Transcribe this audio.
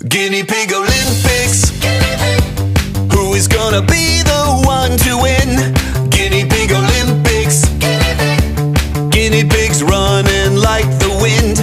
Guinea Pig Olympics. Who is gonna be the one to win? Guinea Pig Olympics. Guinea pigs running like the wind.